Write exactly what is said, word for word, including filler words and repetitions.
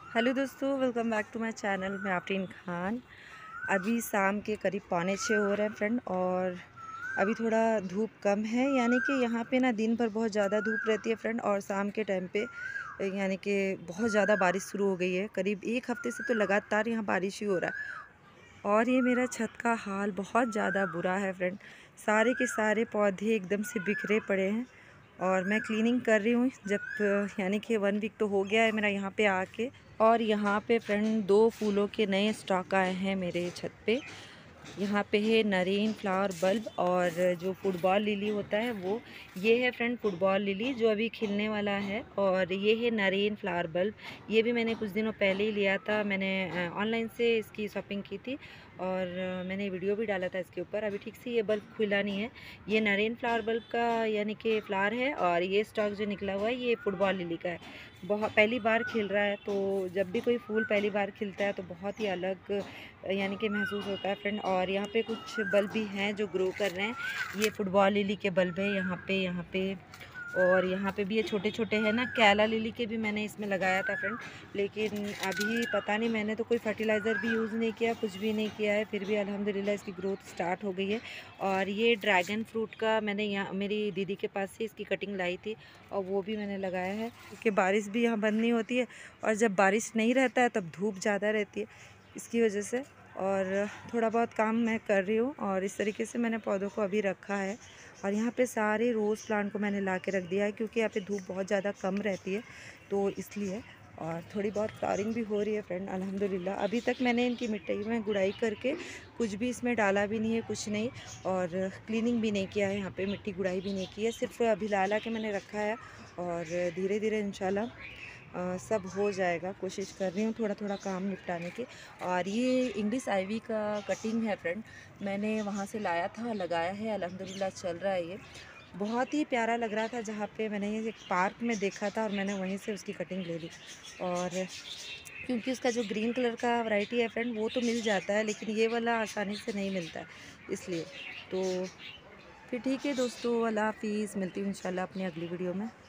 Hello दोस्तों, welcome back to my channel. मैं आफरीन खान। अभी शाम के करीब पौने छः हो रहे हैं फ्रेंड, और अभी थोड़ा धूप कम है। यानी कि यहाँ पे ना दिन भर बहुत ज़्यादा धूप रहती है फ्रेंड, और शाम के टाइम पे यानी कि बहुत ज़्यादा बारिश शुरू हो गई है। करीब एक हफ्ते से तो लगातार यहाँ बारिश ही हो रहा है। और ये मेरा छत का हाल बहुत ज़्यादा बुरा है फ्रेंड। सारे के सारे पौधे एकदम से बिखरे पड़े हैं, और मैं क्लीनिंग कर रही हूँ। जब यानी कि वन वीक तो हो गया है मेरा यहाँ पे आके। और यहाँ पे फ्रेंड दो फूलों के नए स्टॉक आए हैं मेरे छत पे। यहाँ पे है नरीन फ्लावर बल्ब, और जो फुटबॉल लिली होता है वो, ये है फ्रेंड फुटबॉल लिली जो अभी खिलने वाला है। और ये है नरीन फ्लावर बल्ब। ये भी मैंने कुछ दिनों पहले ही लिया था। मैंने ऑनलाइन से इसकी शॉपिंग की थी, और मैंने वीडियो भी डाला था इसके ऊपर। अभी ठीक से ये बल्ब खुला नहीं है। ये नरीन फ्लावर बल्ब का यानी कि फ्लावर है, और ये स्टॉक जो निकला हुआ है ये फुटबॉल लिली का है। बहुत पहली बार खिल रहा है, तो जब भी कोई फूल पहली बार खिलता है तो बहुत ही अलग यानी कि महसूस होता है फ्रेंड। और यहाँ पे कुछ बल्ब भी हैं जो ग्रो कर रहे हैं। ये फुटबॉल लिली के बल्ब है यहाँ पे यहाँ पे और यहाँ पे भी ये छोटे छोटे हैं ना। कैला लिली के भी मैंने इसमें लगाया था फ्रेंड, लेकिन अभी पता नहीं, मैंने तो कोई फर्टिलाइज़र भी यूज़ नहीं किया, कुछ भी नहीं किया है, फिर भी अल्हम्दुलिल्लाह इसकी ग्रोथ स्टार्ट हो गई है। और ये ड्रैगन फ्रूट का मैंने यहाँ मेरी दीदी के पास से इसकी कटिंग लाई थी, और वो भी मैंने लगाया है, क्योंकि बारिश भी यहाँ बंद नहीं होती है। और जब बारिश नहीं रहता है तब धूप ज़्यादा रहती है, इसकी वजह से। और थोड़ा बहुत काम मैं कर रही हूँ, और इस तरीके से मैंने पौधों को अभी रखा है। और यहाँ पे सारे रोज़ प्लांट को मैंने ला के रख दिया है, क्योंकि यहाँ पे धूप बहुत ज़्यादा कम रहती है, तो इसलिए। और थोड़ी बहुत फ्लावरिंग भी हो रही है फ्रेंड अल्हम्दुलिल्लाह। अभी तक मैंने इनकी मिट्टी में गुड़ाई करके कुछ भी इसमें डाला भी नहीं है, कुछ नहीं। और क्लीनिंग भी नहीं किया है, यहाँ पे मिट्टी गुड़ाई भी नहीं की है, सिर्फ अभी ला ला के मैंने रखा है। और धीरे धीरे इंशाल्लाह अ, सब हो जाएगा। कोशिश कर रही हूँ थोड़ा थोड़ा काम निपटाने की। और ये इंग्लिश आइवी का कटिंग है फ्रेंड, मैंने वहाँ से लाया था, लगाया है, अल्हम्दुलिल्लाह चल रहा है। ये बहुत ही प्यारा लग रहा था, जहाँ पे मैंने ये एक पार्क में देखा था, और मैंने वहीं से उसकी कटिंग ले ली। और क्योंकि उसका जो ग्रीन कलर का वैरायटी है फ्रेंड वो तो मिल जाता है, लेकिन ये वाला आसानी से नहीं मिलता है, इसलिए। तो फिर ठीक है दोस्तों, अल्लाह हाफिज़। मिलती हूँ इंशाल्लाह अपनी अगली वीडियो में।